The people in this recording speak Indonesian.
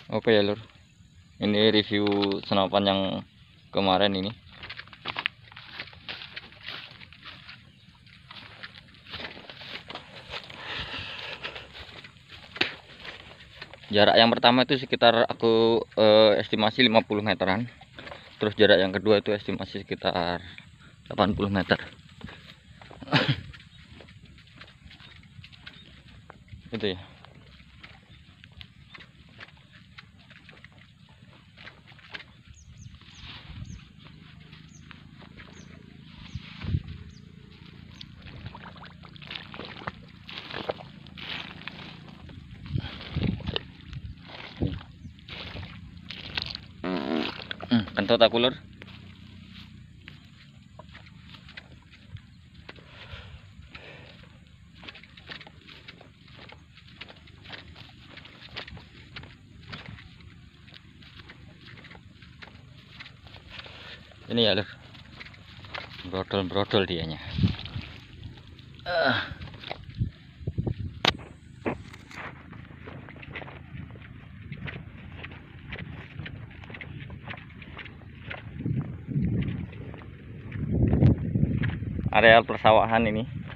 Oke ya lur, ini review senapan yang kemarin ini. Jarak yang pertama itu sekitar aku estimasi 50 meteran. Terus jarak yang kedua itu estimasi sekitar 80 meter. Itu ya. Kentut aku lur. Ini ya lur, brodol dianya. Areal persawahan ini.